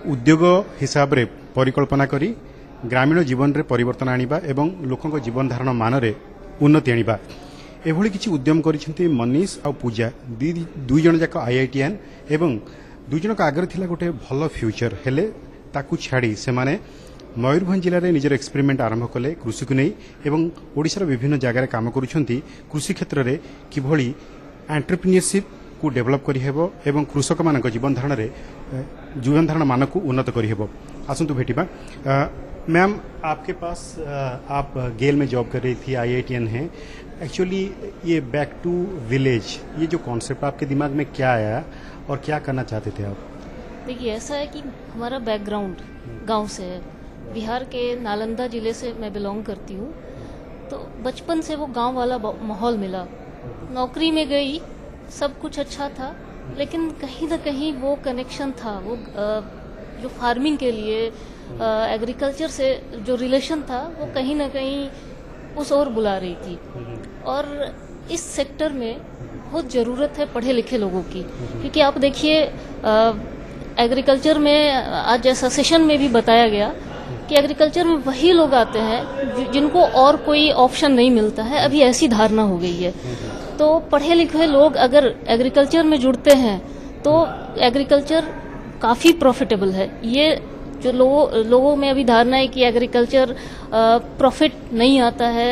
उद्योग हिसाब रे परिकल्पना करी ग्रामीण जीवन रे परिवर्तन आनिबा एवं लोकंक जीवन धारण मान रे उन्नति आनिबा एभली किछि उद्यम करिसेंती मनीष आ पूजा दुई जन जाक आईआईटीएन एवं दुई जन आगे थिला गोटे भल फ्यूचर हेले ताकू छाड़ी से माने मयूरभंज जिले में निजर एक्सपेरिमेंट आरंभ कले कृषि को नहीं एवं ओडिशार विभिन्न जगार काम करुछंती कृषि क्षेत्र में किभली एंटरप्रेन्योरशिप को डेवलप करि हेबो एवं कृषक मानक जीवन धारण मान को उन्नत करि हेबो। आसंतु भेटिबा मैम आपके पास आप गेल में जॉब कर रही थी आईआईटीएन है एक्चुअली ये बैक टू विलेज ये जो कॉन्सेप्ट आपके दिमाग में क्या आया और क्या करना चाहते थे आप? देखिए ऐसा है कि हमारा बैकग्राउंड गांव से है, बिहार के नालंदा जिले से मैं बिलोंग करती हूँ। तो बचपन से वो गांव वाला माहौल मिला, नौकरी में गई, सब कुछ अच्छा था, लेकिन कहीं ना कहीं वो कनेक्शन था, वो जो फार्मिंग के लिए एग्रीकल्चर से जो रिलेशन था वो कहीं ना कहीं उस ओर बुला रही थी। और इस सेक्टर में बहुत ज़रूरत है पढ़े लिखे लोगों की, क्योंकि आप देखिए एग्रीकल्चर में आज जैसा सेशन में भी बताया गया कि एग्रीकल्चर में वही लोग आते हैं जिनको और कोई ऑप्शन नहीं मिलता है। अभी ऐसी धारणा हो गई है। तो पढ़े लिखे लोग अगर एग्रीकल्चर में जुड़ते हैं तो एग्रीकल्चर काफ़ी प्रॉफिटेबल है। ये जो लोगों में अभी धारणा है कि एग्रीकल्चर प्रॉफिट नहीं आता है,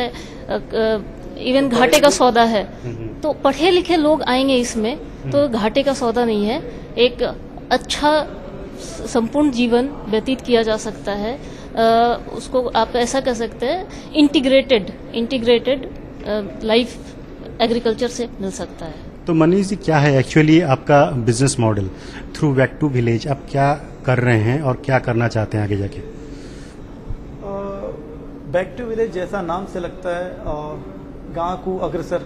इवन घाटे का सौदा है, तो पढ़े लिखे लोग आएंगे इसमें तो घाटे का सौदा नहीं है, एक अच्छा संपूर्ण जीवन व्यतीत किया जा सकता है। उसको आप ऐसा कह सकते हैं इंटीग्रेटेड लाइफ एग्रीकल्चर से मिल सकता है। तो मनीष जी क्या है एक्चुअली आपका business model through back to village? आप क्या कर रहे हैं और क्या करना चाहते हैं आगे जाके? बैक टू विलेज जैसा नाम से लगता है, गांव को अग्रसर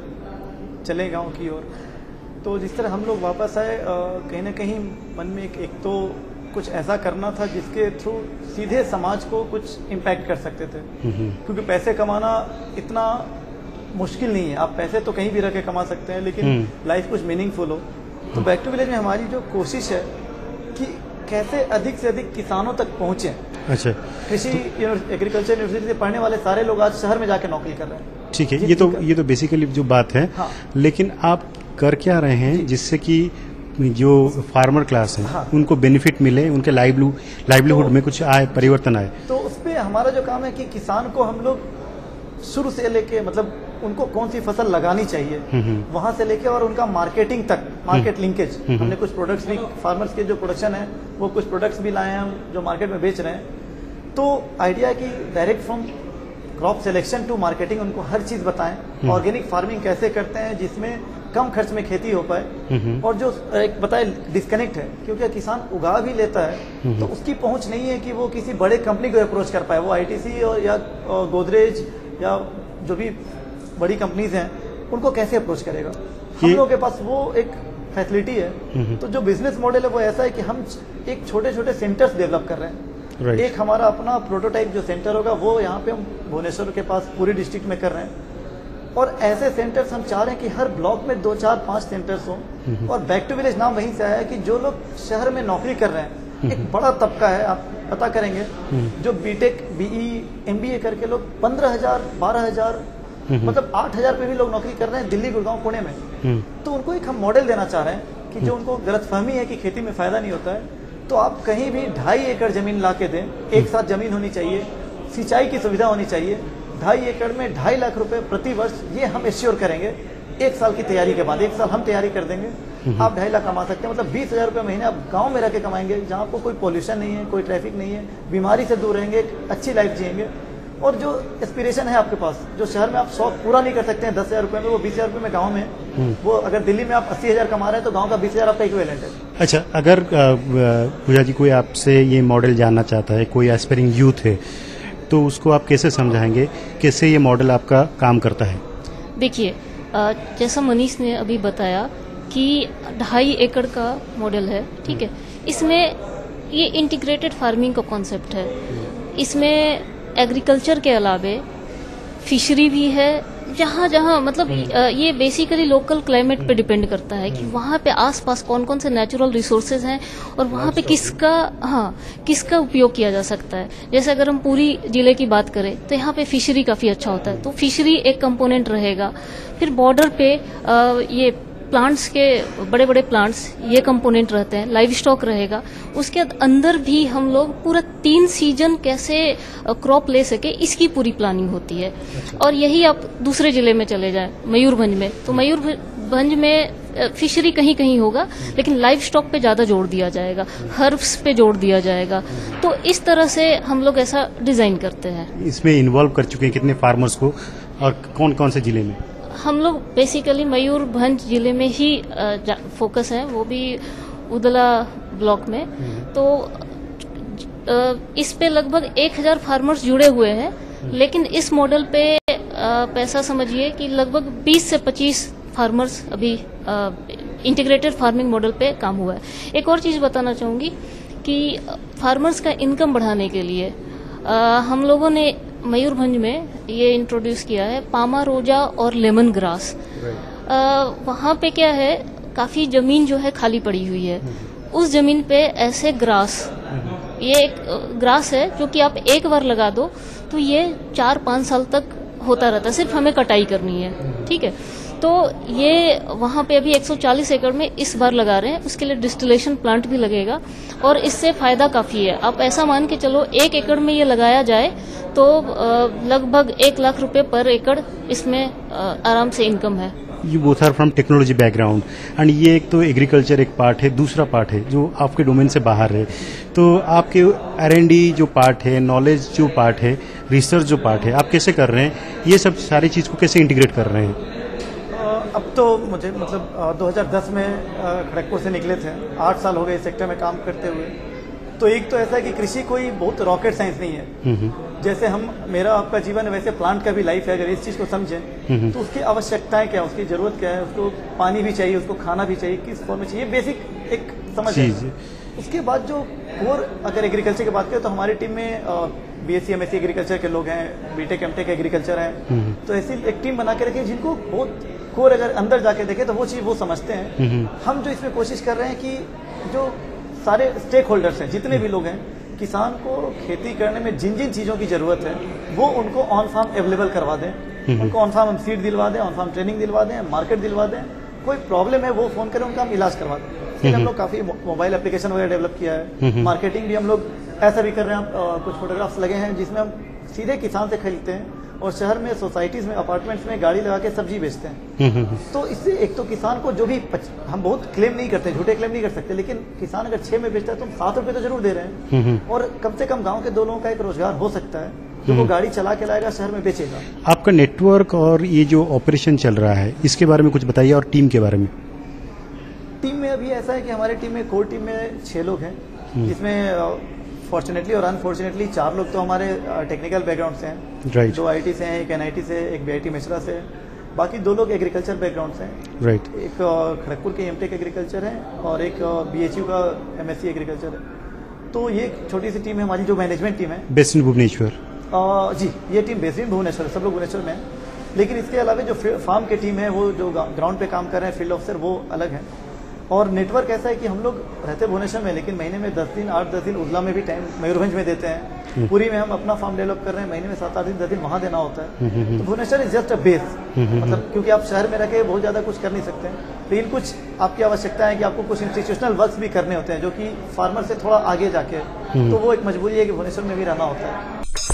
चले गांव की ओर। तो जिस तरह हम लोग वापस आए, कहीं ना कहीं मन में एक तो कुछ ऐसा करना था जिसके थ्रू सीधे समाज को कुछ इम्पैक्ट कर सकते थे, क्योंकि पैसे कमाना इतना मुश्किल नहीं है। आप पैसे तो कहीं भी रह के कमा सकते हैं, लेकिन लाइफ कुछ मीनिंगफुल हो। तो बैक टू विलेज में हमारी जो कोशिश है कि कैसे अधिक से अधिक किसानों तक पहुंचे। अच्छा, कृषि एग्रीकल्चर यूनिवर्सिटी से पढ़ने वाले सारे लोग आज शहर में जाके नौकरी कर रहे हैं। ठीक है, ये तो बेसिकली जो बात है। हाँ। लेकिन आप कर क्या रहे हैं जिससे कि जो फार्मर क्लास है हाँ। उनको बेनिफिट मिले, उनके लाइवलीहुड में कुछ आए, परिवर्तन आए? तो उस पर हमारा जो काम है कि किसान को हम लोग शुरू से लेके मतलब उनको कौन सी फसल लगानी चाहिए वहां से लेके और उनका मार्केटिंग तक, मार्केट लिंकेज। हमने कुछ प्रोडक्ट्स भी, फार्मर्स के जो प्रोडक्शन है वो कुछ प्रोडक्ट्स भी लाए हैं हम जो मार्केट में बेच रहे हैं। तो आइडिया है कि direct from crop selection to marketing उनको हर चीज बताएं। ऑर्गेनिक फार्मिंग कैसे करते हैं जिसमें कम खर्च में खेती हो पाए, और जो एक बताए डिस्कनेक्ट है, क्योंकि किसान उगा भी लेता है तो उसकी पहुंच नहीं है कि वो किसी बड़े कंपनी को अप्रोच कर पाए। वो आईटीसी और या गोदरेज या जो भी बड़ी कंपनीज हैं उनको कैसे अप्रोच करेगा? हम लोगों के पास वो एक फैसिलिटी है। तो जो बिजनेस मॉडल है वो ऐसा है कि हम एक छोटे छोटे सेंटर्स डेवलप कर रहे हैं। एक हमारा अपना प्रोटोटाइप जो सेंटर होगा वो यहाँ पे हम भुवनेश्वर के पास पूरी डिस्ट्रिक्ट में कर रहे हैं, और ऐसे सेंटर्स हम चाह रहे हैं कि हर ब्लॉक में 2, 4, 5 सेंटर्स हों। और बैक टू विलेज नाम वहीं से आया है कि जो लोग शहर में नौकरी कर रहे हैं, एक बड़ा तबका है, आप पता करेंगे, जो बीटेक, बीई, एमबीए करके लोग 15,000, 12,000 मतलब 8,000 पे भी लोग नौकरी कर रहे हैं दिल्ली, गुड़गांव, पुणे में। तो उनको एक हम मॉडल देना चाह रहे हैं कि जो उनको गलतफहमी है कि खेती में फायदा नहीं होता है, तो आप कहीं भी 2.5 एकड़ जमीन ला के दें। एक साथ जमीन होनी चाहिए, सिंचाई की सुविधा होनी चाहिए। 2.5 एकड़ में 2.5 लाख रुपए प्रति वर्ष, ये हम एश्योर करेंगे 1 साल की तैयारी के बाद। 1 साल हम तैयारी कर देंगे, आप 2.5 लाख कमा सकते हैं। मतलब 20,000 रुपये महीने आप गांव में रह के कमाएंगे, जहां आपको कोई पोल्यूशन नहीं है, कोई ट्रैफिक नहीं है, बीमारी से दूर रहेंगे, अच्छी लाइफ जिएंगे। और जो एस्पिरेशन है आपके पास, जो शहर में आप शौक पूरा नहीं कर सकते हैं 10,000 रुपये में, वो 20,000 रुपये में गाँव में, वो अगर दिल्ली में आप 80,000 कमा रहे हैं तो गाँव का 20,000 आपका इक्विवेलेंट है। अच्छा, अगर पूजा जी कोई आपसे ये मॉडल जानना चाहता है, कोई एस्पायरिंग यूथ है, तो उसको आप कैसे समझाएंगे, कैसे ये मॉडल आपका काम करता है? देखिए, जैसा मनीष ने अभी बताया कि 2.5 एकड़ का मॉडल है, ठीक है। इसमें ये इंटीग्रेटेड फार्मिंग का कॉन्सेप्ट है। इसमें एग्रीकल्चर के अलावे फिशरी भी है, जहाँ जहाँ मतलब ये बेसिकली लोकल क्लाइमेट पे डिपेंड करता है कि वहाँ पे आसपास कौन कौन से नेचुरल रिसोर्सेज हैं और वहाँ पे किसका उपयोग किया जा सकता है। जैसे अगर हम पूरी जिले की बात करें तो यहाँ पे फिशरी काफी अच्छा होता है, तो फिशरी एक कंपोनेंट रहेगा। फिर बॉर्डर पे ये प्लांट्स के बड़े बड़े प्लांट्स ये कंपोनेंट रहते हैं, लाइव स्टॉक रहेगा। उसके अंदर भी हम लोग पूरा 3 सीजन कैसे क्रॉप ले सके इसकी पूरी प्लानिंग होती है। और यही आप दूसरे जिले में चले जाएं, मयूरभंज में, तो मयूरभंज में फिशरी कहीं कहीं होगा लेकिन लाइव स्टॉक पे ज्यादा जोर दिया जाएगा, हर्ब्स पे जोर दिया जाएगा। तो इस तरह से हम लोग ऐसा डिजाइन करते हैं। इसमें इन्वॉल्व कर चुके हैं कितने फार्मर्स को और कौन कौन से जिले में? हम लोग बेसिकली मयूरभंज जिले में ही फोकस है, वो भी उदला ब्लॉक में। तो इस पे लगभग 1000 फार्मर्स जुड़े हुए हैं, लेकिन इस मॉडल पे पैसा समझिए कि लगभग 20 से 25 फार्मर्स अभी इंटीग्रेटेड फार्मिंग मॉडल पे काम हुआ है। एक और चीज बताना चाहूंगी कि फार्मर्स का इनकम बढ़ाने के लिए हम लोगों ने मयूरभंज में ये इंट्रोड्यूस किया है पामा रोजा और लेमन ग्रास। वहाँ पे क्या है, काफी जमीन जो है खाली पड़ी हुई है, उस जमीन पे ऐसे ग्रास, ये एक ग्रास है जो कि आप एक बार लगा दो तो ये 4-5 साल तक होता रहता है, सिर्फ हमें कटाई करनी है, ठीक है। तो ये वहाँ पे अभी 140 एकड़ में इस बार लगा रहे हैं, उसके लिए डिस्टिलेशन प्लांट भी लगेगा और इससे फायदा काफी है। आप ऐसा मान के चलो 1 एकड़ में ये लगाया जाए तो लगभग 1 लाख रुपए पर एकड़ इसमें आराम से इनकम है। You both are from technology background and ये एक तो एग्रीकल्चर एक पार्ट है, दूसरा पार्ट है जो आपके डोमेन से बाहर है। तो आपके R&D जो पार्ट है, नॉलेज जो पार्ट है, रिसर्च जो पार्ट है, आप कैसे कर रहे हैं? ये सब सारी चीज को कैसे इंटीग्रेट कर रहे हैं? अब तो मुझे मतलब 2010 में खड़गपुर से निकले थे, 8 साल हो गए इस सेक्टर में काम करते हुए। तो एक तो ऐसा है कि कृषि कोई बहुत रॉकेट साइंस नहीं है। जैसे मेरा आपका जीवन है वैसे प्लांट का भी लाइफ है। अगर इस चीज को समझें तो उसकी आवश्यकताएं क्या है, उसकी जरूरत क्या है, उसको पानी भी चाहिए, उसको खाना भी चाहिए, किस फॉर्म में चाहिए, बेसिक एक समझ है। उसके बाद जो कोर अगर एग्रीकल्चर की बात करें तो हमारी टीम में BSc MSc एग्रीकल्चर के लोग हैं, BTech MTech एग्रीकल्चर हैं। तो ऐसी एक टीम बना के रखी जिनको बहुत कोर अगर अंदर जाके देखे तो वो चीज वो समझते हैं। हम जो इसमें कोशिश कर रहे हैं कि जो सारे स्टेक होल्डर्स हैं, जितने भी लोग हैं, किसान को खेती करने में जिन जिन चीजों की जरूरत है वो उनको ऑन फार्म अवेलेबल करवा दें। उनको ऑन फार्म हम सीड दिलवा दें, ऑन फार्म ट्रेनिंग दिलवा दें, मार्केट दिलवा दें। कोई प्रॉब्लम है वो फोन करें, उनका हम इलाज करवा दें। फिर हम लोग काफी मोबाइल एप्लीकेशन वगैरह डेवलप किया है। मार्केटिंग भी हम लोग ऐसा भी कर रहे हैं। कुछ फोटोग्राफ्स लगे हैं जिसमें हम सीधे किसान से खरीदते हैं और शहर में सोसाइटीज में अपार्टमेंट्स में गाड़ी लगा के सब्जी बेचते हैं। तो इससे एक तो किसान को जो भी हम बहुत क्लेम नहीं करते, झूठे क्लेम नहीं कर सकते, लेकिन किसान अगर 6 में बेचता है तो हम 7 रुपए तो जरूर दे रहे हैं। और कम से कम गाँव के 2 लोगों का एक रोजगार हो सकता है जो वो गाड़ी चला के लाएगा, शहर में बेचेगा। आपका नेटवर्क और ये जो ऑपरेशन चल रहा है इसके बारे में कुछ बताइए, और टीम के बारे में। टीम में अभी ऐसा है कि हमारी टीम में कोर टीम में 6 लोग हैं, जिसमें फॉर्चुनेटली और अनफॉर्चुनेटली 4 लोग तो हमारे टेक्निकल बैकग्राउंड से हैं। राइट। 2 IIT से हैं, एक NIT से, एक BIT मिश्रा से। बाकी 2 लोग एग्रीकल्चर बैकग्राउंड से हैं। राइट। एक खड़गपुर के MTech एग्रीकल्चर है और एक BHU का MSc एग्रीकल्चर है। तो ये एक छोटी सी टीम है हमारी जो मैनेजमेंट टीम है। Based in Bhubaneswar. जी, ये टीम बेस्ड इन भुवनेश्वर, सब लोग भुवनेश्वर में हैं। लेकिन इसके अलावा जो फार्म की टीम है, वो जो ग्राउंड पे काम कर रहे हैं, फील्ड ऑफिसर, वो अलग है। और नेटवर्क ऐसा है कि हम लोग रहते भुवनेश्वर में, लेकिन महीने में 10 दिन 8-10 दिन उजला में भी टाइम मयूरभंज में देते हैं। पूरी में हम अपना फार्म डेवलप कर रहे हैं, महीने में 7-8 दिन 10 दिन वहां देना होता है। तो Bhubaneswar is just a base, मतलब क्योंकि आप शहर में रह के बहुत ज्यादा कुछ कर नहीं सकते, लेकिन कुछ आपकी आवश्यकता है कि आपको कुछ इंस्टीट्यूशनल वर्क भी करने होते हैं जो कि फार्मर से थोड़ा आगे जाके, तो वो एक मजबूरी है कि भुवनेश्वर में भी रहना होता है।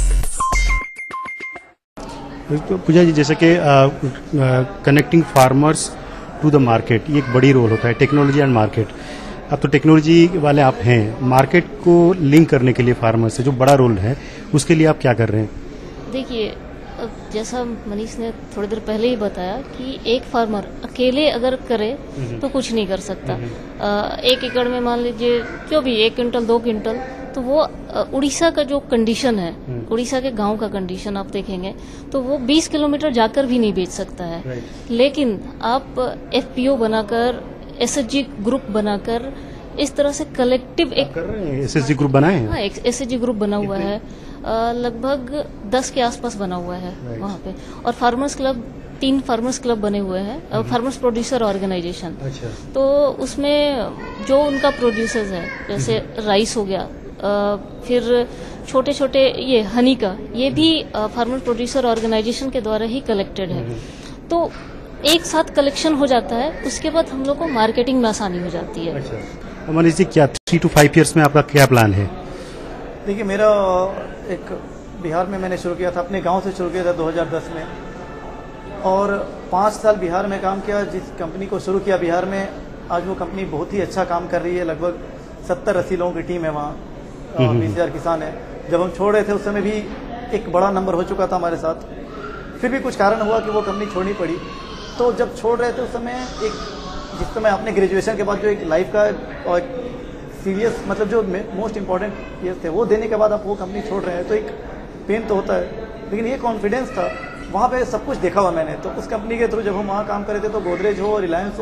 पूजा जी, जैसे कि connecting farmers to the market, ये एक बड़ी रोल होता है, टेक्नोलॉजी एंड मार्केट। अब तो टेक्नोलॉजी वाले आप हैं, मार्केट को लिंक करने के लिए फार्मर से जो बड़ा रोल है, उसके लिए आप क्या कर रहे हैं? देखिए, जैसा मनीष ने थोड़ी देर पहले ही बताया कि एक फार्मर अकेले अगर करे तो कुछ नहीं कर सकता। 1 एकड़ में मान लीजिए जो भी 1 क्विंटल 2 क्विंटल, तो वो उड़ीसा का जो कंडीशन है, उड़ीसा के गांव का कंडीशन आप देखेंगे तो वो 20 किलोमीटर जाकर भी नहीं बेच सकता है। लेकिन आप FPO बनाकर, SHG ग्रुप बनाकर, इस तरह से कलेक्टिव एक कर रहे हैं। SHG ग्रुप बनाए हैं? हाँ, एक SHG ग्रुप बना हुआ है, लगभग 10 के आसपास बना हुआ है वहाँ पे। और फार्मर्स क्लब 3 फार्मर्स क्लब बने हुए हैं, फार्मर्स प्रोड्यूसर ऑर्गेनाइजेशन। अच्छा। तो उसमें जो उनका प्रोड्यूसर्स है, जैसे राइस हो गया, फिर छोटे छोटे ये हनी का, ये भी फार्मर प्रोड्यूसर ऑर्गेनाइजेशन के द्वारा ही कलेक्टेड है। तो एक साथ कलेक्शन हो जाता है, उसके बाद हम लोग को मार्केटिंग में आसानी हो जाती है। अच्छा। मनीष जी, क्या 3 to 5 years में आपका क्या प्लान है? देखिए, मेरा एक बिहार में मैंने शुरू किया था, अपने गांव से शुरू किया था 2010 में, और 5 साल बिहार में काम किया। जिस कंपनी को शुरू किया बिहार में, आज वो कंपनी बहुत ही अच्छा काम कर रही है। लगभग 70-80 लोगों की टीम है वहाँ, 20,000 किसान है। जब हम छोड़ रहे थे उस समय भी एक बड़ा नंबर हो चुका था हमारे साथ, फिर भी कुछ कारण हुआ कि वो कंपनी छोड़नी पड़ी। तो जब छोड़ रहे थे उस समय जिस समय अपने ग्रेजुएशन के बाद जो एक लाइफ का और सीरियस, मतलब जो मोस्ट इम्पॉर्टेंट ईयर थे वो देने के बाद आप वो कंपनी छोड़ रहे हैं, तो एक पेन तो होता है। लेकिन ये कॉन्फिडेंस था, वहाँ पे सब कुछ देखा हुआ मैंने। तो उस कंपनी के थ्रू जब हम वहाँ काम कर रहे थे, तो गोदरेज हो, रिलायंस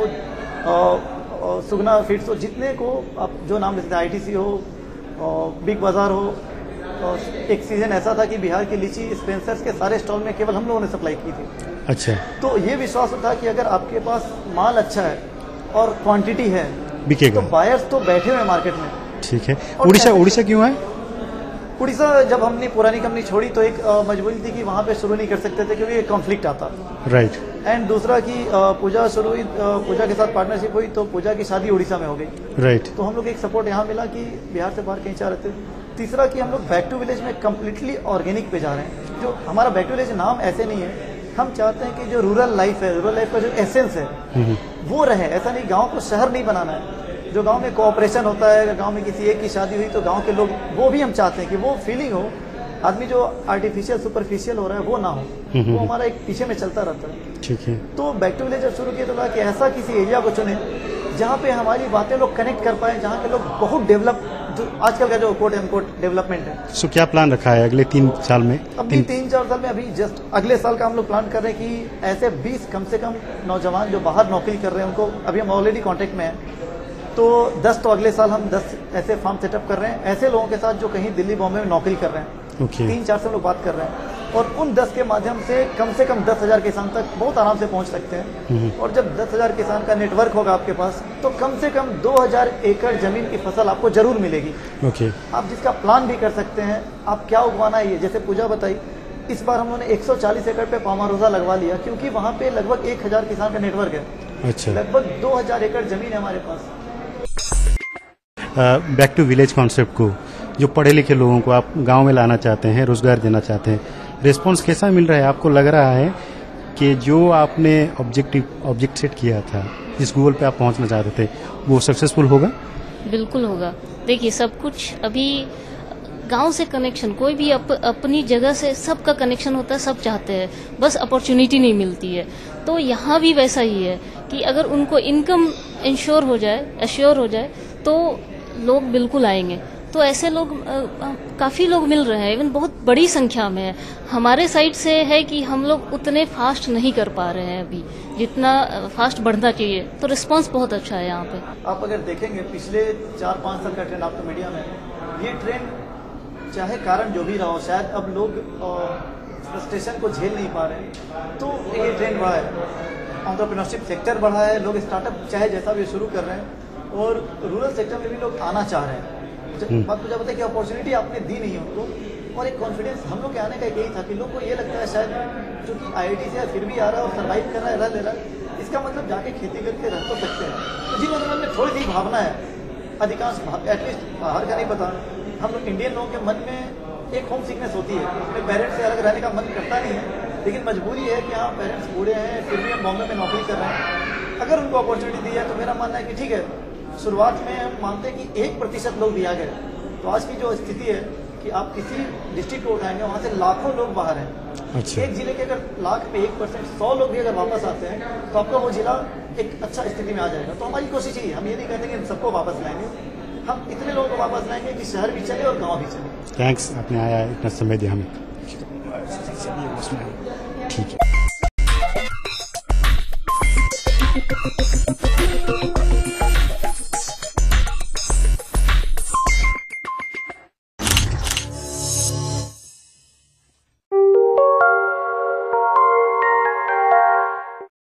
हो, सुगना फीड्स हो, जितने को आप जो नाम लेते थे, ITC हो, बिग बाजार हो, एक सीजन ऐसा था कि बिहार की लीची स्पेंसर्स के सारे स्टॉल में केवल हम लोगों ने सप्लाई की थी। अच्छा। तो ये विश्वास था कि अगर आपके पास माल अच्छा है और क्वांटिटी है, बिकेगा, तो बायर्स तो बैठे हुए मार्केट में। ठीक है। उड़ीसा क्यों है? उड़ीसा, जब हमने पुरानी कंपनी छोड़ी तो एक मजबूरी थी कि वहाँ पे शुरू नहीं कर सकते थे क्योंकि कॉन्फ्लिक्ट आता। राइट। एंड दूसरा कि पूजा शुरू हुई, पूजा के साथ पार्टनरशिप हुई, तो पूजा की शादी उड़ीसा में हो गई। राइट। तो हम लोग एक सपोर्ट यहाँ मिला कि बिहार से बाहर कहीं चाह रहे थे। तीसरा कि हम लोग बैक टू विलेज में कम्प्लीटली ऑर्गेनिक पे जा रहे हैं। जो हमारा बैक टू विलेज नाम ऐसे नहीं है, हम चाहते हैं कि जो रूरल लाइफ है, रूरल लाइफ का जो एसेंस है वो रहे। ऐसा नहीं, गांव को शहर नहीं बनाना है। जो गांव में कोऑपरेशन होता है, अगर गांव में किसी एक की शादी हुई तो गांव के लोग, वो भी हम चाहते हैं कि वो फीलिंग हो। आदमी जो आर्टिफिशियल सुपरफिशियल हो रहा है वो ना हो, वो हमारा एक पीछे में चलता रहता है। ठीक है। तो बैक टू विलेज जब शुरू किया तो लगा कि ऐसा किसी एरिया को चुने जहाँ पे हमारी बातें लोग कनेक्ट कर पाए, जहाँ के लोग बहुत डेवलप, जो आजकल का जो कोट एंड कोट डेवलपमेंट है। सो क्या प्लान रखा है अगले 3 साल में? अभी 3-4 साल में, अभी जस्ट अगले साल का हम लोग प्लान कर रहे हैं कि ऐसे 20 कम से कम नौजवान जो बाहर नौकरी कर रहे हैं, उनको अभी हम ऑलरेडी कांटेक्ट में हैं, तो 10 तो अगले साल हम 10 ऐसे फार्म सेटअप कर रहे हैं, ऐसे लोगों के साथ जो कहीं दिल्ली बॉम्बे में नौकरी कर रहे हैं। 3-4 से हम लोग बात कर रहे हैं, और उन 10 के माध्यम से कम 10,000 किसान तक बहुत आराम से पहुंच सकते हैं। और जब 10,000 किसान का नेटवर्क होगा आपके पास, तो कम से कम 2,000 एकड़ जमीन की फसल आपको जरूर मिलेगी। आप जिसका प्लान भी कर सकते हैं, आप क्या उगवाना है। ये जैसे पूजा बताई, इस बार हम लोगों ने 140 एकड़ पे पामारोजा लगवा लिया, क्योंकि वहाँ पे लगभग 1,000 किसान का नेटवर्क है। अच्छा। लगभग 2,000 एकड़ जमीन है हमारे पास। बैक टू विलेज कॉन्सेप्ट को जो पढ़े लिखे लोगों को आप गांव में लाना चाहते हैं, रोजगार देना चाहते हैं, रिस्पांस कैसा मिल रहा है? आपको लग रहा है कि जो आपने ऑब्जेक्ट सेट किया था, जिस गोल पे आप पहुंचना चाहते थे, वो सक्सेसफुल होगा? बिल्कुल होगा। देखिए, सब कुछ अभी गांव से कनेक्शन, कोई भी अपनी जगह से सबका कनेक्शन होता है, सब चाहते हैं, बस अपॉर्चुनिटी नहीं मिलती है। तो यहाँ भी वैसा ही है कि अगर उनको इनकम इंश्योर हो जाए तो लोग बिल्कुल आएंगे। तो ऐसे लोग काफ़ी लोग मिल रहे हैं, इवन बहुत बड़ी संख्या में है। हमारे साइड से है कि हम लोग उतने फास्ट नहीं कर पा रहे हैं अभी, जितना फास्ट बढ़ना चाहिए। तो रिस्पांस बहुत अच्छा है यहाँ पे। आप अगर देखेंगे पिछले 4-5 साल का ट्रेंड आपको मीडिया में, ये ट्रेंड चाहे कारण जो भी रहा हो, शायद अब लोग फ्रस्ट्रेशन को झेल नहीं पा रहे, तो ये ट्रेंड बढ़ा है। एंटरप्रेन्योरशिप सेक्टर बढ़ा है, लोग स्टार्टअप चाहे जैसा भी शुरू कर रहे हैं, और रूरल सेक्टर में भी लोग आना चाह रहे हैं। बात मुझे बताया कि अपॉर्चुनिटी आपने दी नहीं है उनको, और एक कॉन्फिडेंस हम लोग के आने का यही था कि लोग को ये लगता है शायद जो कि IIT से फिर भी आ रहा है और सर्वाइव कर रहा है, रह ले रहा है, इसका मतलब जाके खेती करके रह तो सकते हैं। तो जिन मन में थोड़ी सी भावना है, अधिकांश एटलीस्ट बाहर का नहीं पता, हम लोग इंडियन लोगों के मन में एक होम सिकनेस होती है, अपने पेरेंट्स से अलग रहने का मन करता नहीं है, लेकिन मजबूरी है कि हाँ पेरेंट्स बूढ़े हैं, फिर भी हम बॉम्बे में नौकरी कर रहे हैं। अगर उनको अपॉर्चुनिटी दी है तो मेरा मानना है कि ठीक है, शुरुआत में हम मानते हैं कि 1% लोग भी आ गए, तो आज की जो स्थिति है कि आप किसी डिस्ट्रिक्ट को उठाएंगे, वहाँ से लाखों लोग बाहर हैं। अच्छा। एक जिले के अगर लाख पे 1%, 100 लोग भी अगर वापस आते हैं, तो आपका वो जिला एक अच्छा स्थिति में आ जाएगा। तो हमारी कोशिश यही है, हम ये नहीं कहते कि हम सबको वापस लाएंगे, हम इतने लोगों को वापस लाएंगे कि शहर भी चले और गाँव भी चले। थैंक्स, आपने आया इतना समय दिया हमें। ठीक है।